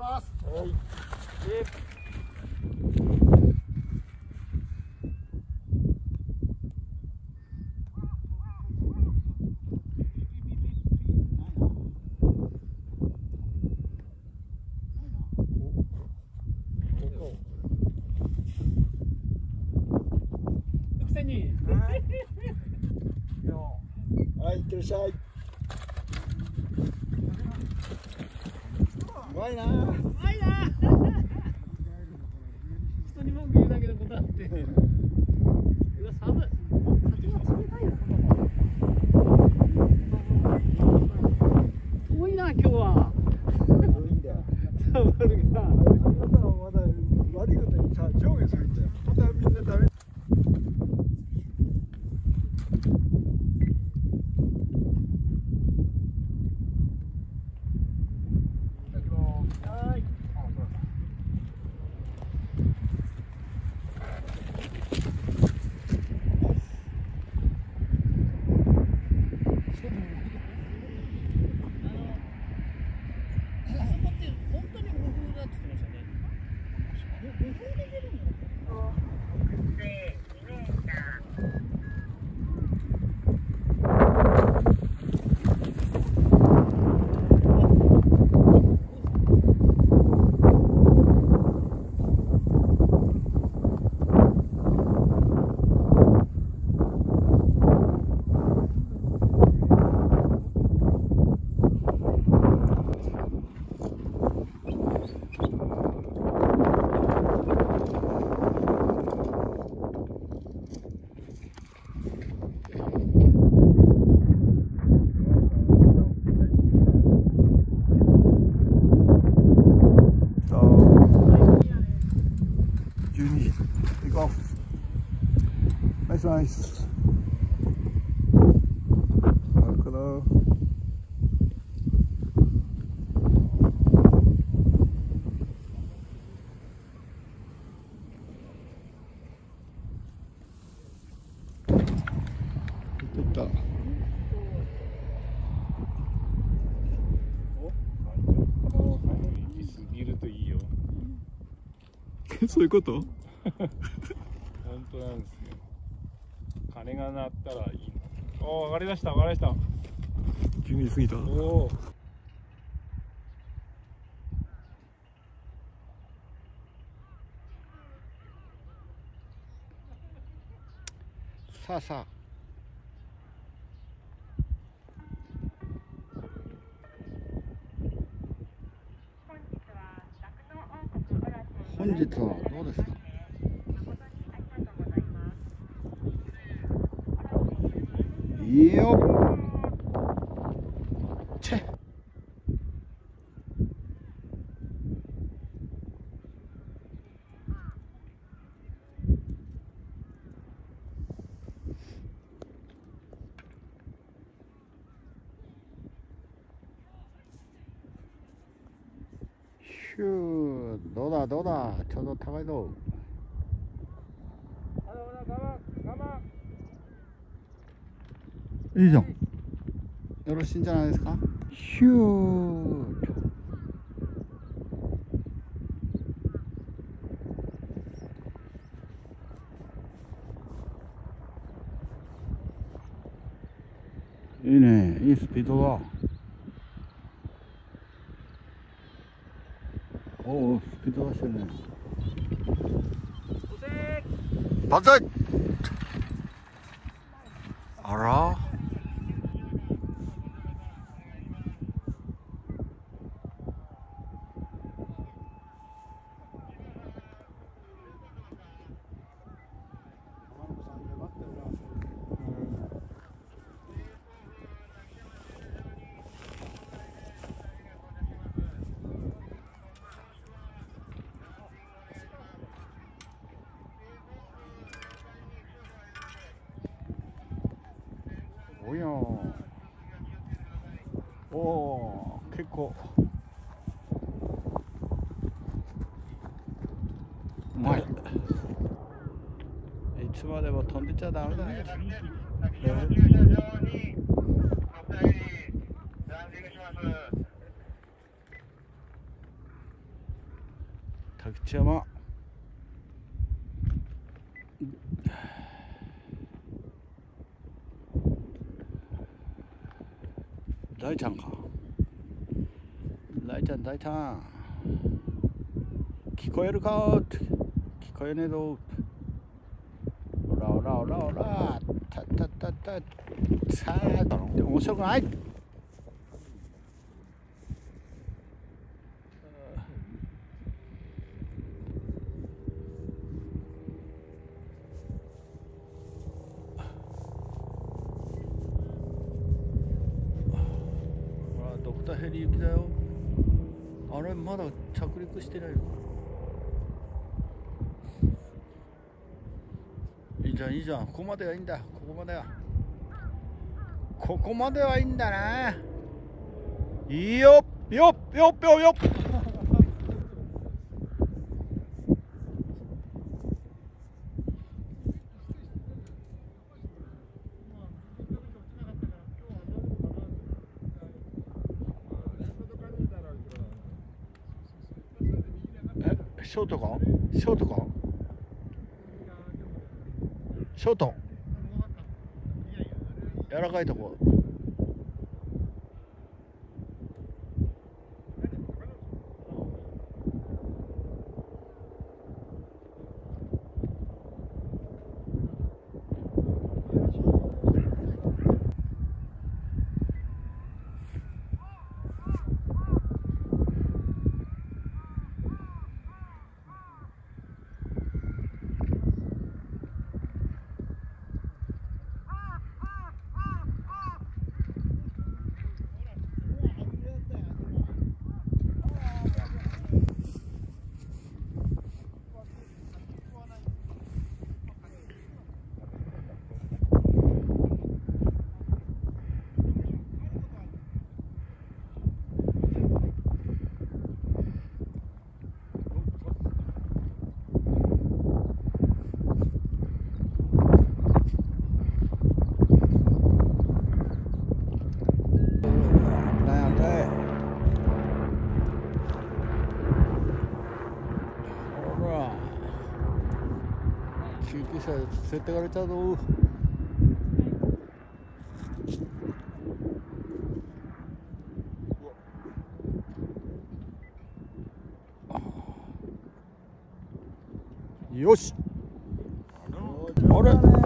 ます。はい。はい、いってらっしゃい。うまいな。うまいな。人に文句言うだけのことあって。うわ、寒い。風が冷たいよ。遠いな、今日は。遠いんだよ。サバルが。まだ悪いことにさ、上下するんだよ。またみんなダメ。Nice. Hello.そういうこと？ 本当なんですよ。鐘が鳴ったらいいの。おお、上がりだした、上がりだした。 急に過ぎた。おお。さあさあ。本日はどうですか？いいよ。チェ。ヒュー、どうだどうだ、ちょうど高いぞ。いいじゃん。よろしいんじゃないですか。ヒュー。いいね、いいスピードだ。おお、スピード出してるね。万歳。あら。おやおお、結構うまい。いつまでも飛んでちゃダメだよ。 田口山。大ちゃんか。大ちゃん、大ちゃん。聞こえるかって。聞こえねえぞ。おらおらおらおら。たたたた。さあ、面白くない。ドクターヘリ行きだよ。あれまだ着陸してないの。いいじゃんいいじゃん、ここまではいいんだ。ここまではいいんだな。いいよよっよっよっよっ。ショートかショートかショート柔らかいとこ。救急車連れてかれちゃうぞ。よし。あれ